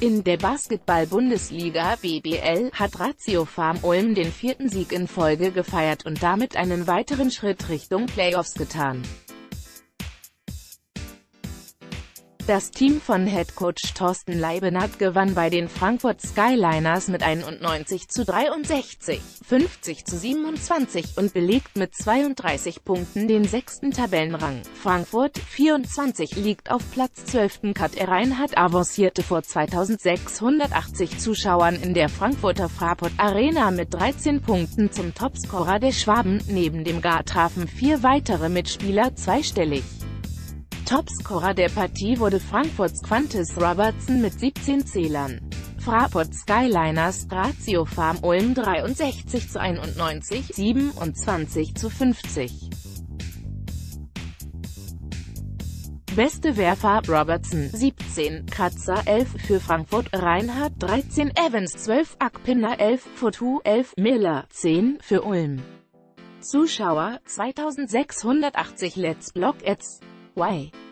In der Basketball-Bundesliga (BBL) hat Ratiopharm Ulm den 4. Sieg in Folge gefeiert und damit einen weiteren Schritt Richtung Playoffs getan. Das Team von Headcoach Thorsten Leibenhardt gewann bei den Frankfurt Skyliners mit 91:63, 50:27 und belegt mit 32 Punkten den 6. Tabellenrang. Frankfurt, 24, liegt auf Platz 12. Kader Reinhardt avancierte vor 2680 Zuschauern in der Frankfurter Fraport Arena mit 13 Punkten zum Topscorer der Schwaben. Neben dem Gar trafen 4 weitere Mitspieler zweistellig. Topscorer der Partie wurde Frankfurts Qantas Robertson mit 17 Zählern. Fraport Skyliners Ratiopharm Ulm 63:91, 27:50. Beste Werfer: Robertson 17, Kratzer 11 für Frankfurt, Reinhardt 13, Evans 12, Akpinner 11, Fotu 11, Miller 10 für Ulm. Zuschauer 2680. Let's Block Ads. Why?